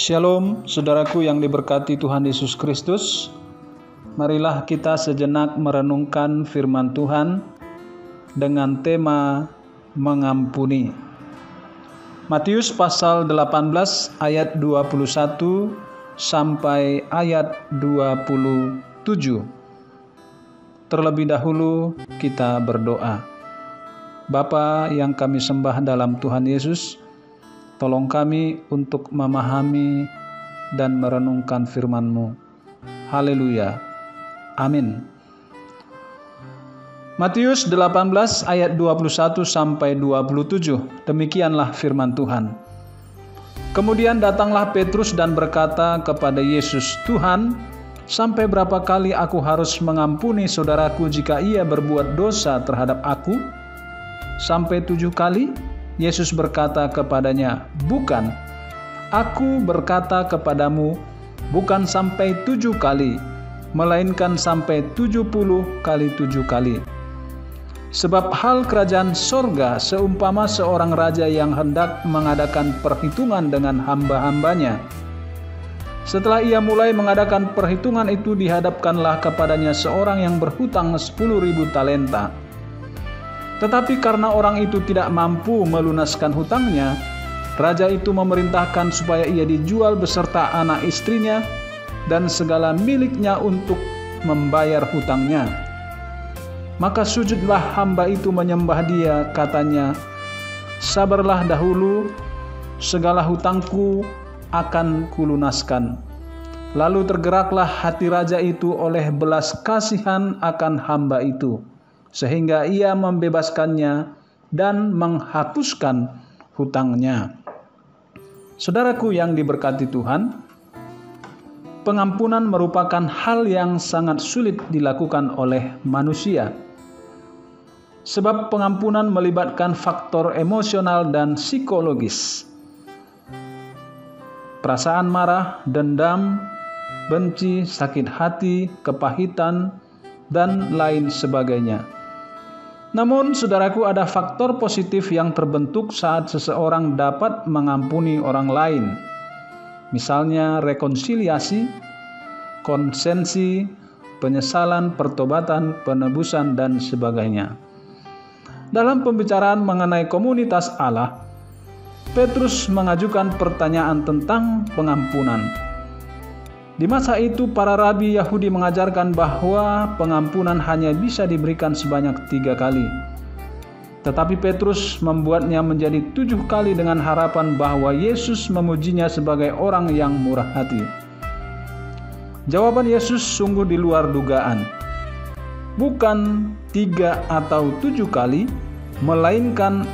Shalom, saudaraku yang diberkati Tuhan Yesus Kristus. Marilah kita sejenak merenungkan firman Tuhan dengan tema mengampuni. Matius pasal 18 ayat 21 sampai ayat 27. Terlebih dahulu kita berdoa. Bapa yang kami sembah dalam Tuhan Yesus, tolong kami untuk memahami dan merenungkan firman-Mu. Haleluya. Amin. Matius 18 ayat 21 sampai 27. Demikianlah firman Tuhan. Kemudian datanglah Petrus dan berkata kepada Yesus, "Tuhan, sampai berapa kali aku harus mengampuni saudaraku jika ia berbuat dosa terhadap aku? Sampai 7 kali?" Yesus berkata kepadanya, "Bukan, aku berkata kepadamu, bukan sampai 7 kali, melainkan sampai 70 kali 7 kali. Sebab hal kerajaan sorga seumpama seorang raja yang hendak mengadakan perhitungan dengan hamba-hambanya. Setelah ia mulai mengadakan perhitungan itu, dihadapkanlah kepadanya seorang yang berhutang 10.000 talenta. Tetapi karena orang itu tidak mampu melunaskan hutangnya, raja itu memerintahkan supaya ia dijual beserta anak istrinya dan segala miliknya untuk membayar hutangnya. Maka sujudlah hamba itu menyembah dia, katanya, 'Sabarlah dahulu, segala hutangku akan kulunaskan.' Lalu tergeraklah hati raja itu oleh belas kasihan akan hamba itu, sehingga ia membebaskannya dan menghapuskan hutangnya." Saudaraku yang diberkati Tuhan, pengampunan merupakan hal yang sangat sulit dilakukan oleh manusia. Sebab pengampunan melibatkan faktor emosional dan psikologis. Perasaan marah, dendam, benci, sakit hati, kepahitan, dan lain sebagainya. Namun, saudaraku, ada faktor positif yang terbentuk saat seseorang dapat mengampuni orang lain. Misalnya rekonsiliasi, konsensi, penyesalan, pertobatan, penebusan, dan sebagainya. Dalam pembicaraan mengenai komunitas Allah, Petrus mengajukan pertanyaan tentang pengampunan. Di masa itu, para rabi Yahudi mengajarkan bahwa pengampunan hanya bisa diberikan sebanyak 3 kali. Tetapi Petrus membuatnya menjadi 7 kali dengan harapan bahwa Yesus memujinya sebagai orang yang murah hati. Jawaban Yesus sungguh di luar dugaan. Bukan 3 atau 7 kali, melainkan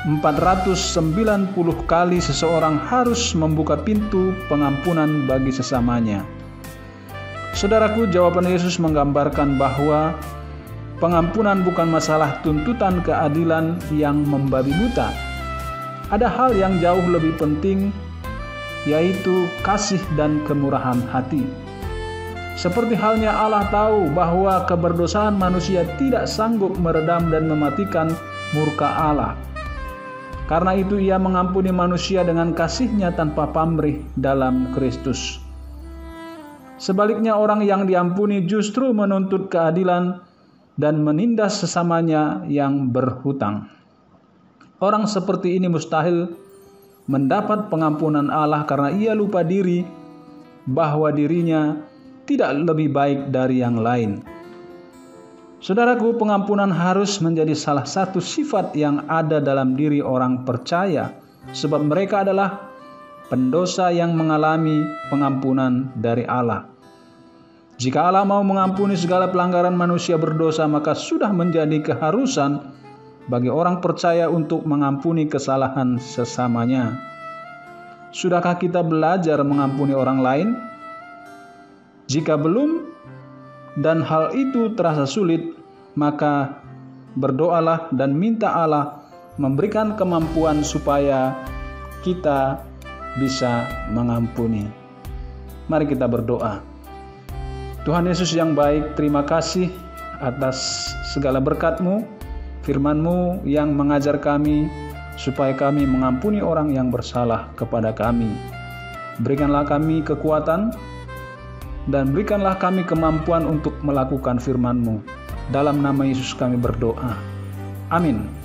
490 kali seseorang harus membuka pintu pengampunan bagi sesamanya. Saudaraku, jawaban Yesus menggambarkan bahwa pengampunan bukan masalah tuntutan keadilan yang membabi buta. Ada hal yang jauh lebih penting, yaitu kasih dan kemurahan hati. Seperti halnya Allah tahu bahwa keberdosaan manusia tidak sanggup meredam dan mematikan murka Allah. Karena itu ia mengampuni manusia dengan kasih-Nya tanpa pamrih dalam Kristus. Sebaliknya, orang yang diampuni justru menuntut keadilan dan menindas sesamanya yang berhutang. Orang seperti ini mustahil mendapat pengampunan Allah karena ia lupa diri bahwa dirinya tidak lebih baik dari yang lain. Saudaraku, pengampunan harus menjadi salah satu sifat yang ada dalam diri orang percaya, sebab mereka adalah pendosa yang mengalami pengampunan dari Allah. Jika Allah mau mengampuni segala pelanggaran manusia berdosa, maka sudah menjadi keharusan bagi orang percaya untuk mengampuni kesalahan sesamanya. Sudahkah kita belajar mengampuni orang lain? Jika belum, dan hal itu terasa sulit, maka berdoalah dan minta Allah memberikan kemampuan supaya kita bisa mengampuni. Mari kita berdoa. Tuhan Yesus yang baik, terima kasih atas segala berkat-Mu, firman-Mu yang mengajar kami supaya kami mengampuni orang yang bersalah kepada kami. Berikanlah kami kekuatan dan berikanlah kami kemampuan untuk melakukan firman-Mu. Dalam nama Yesus kami berdoa. Amin.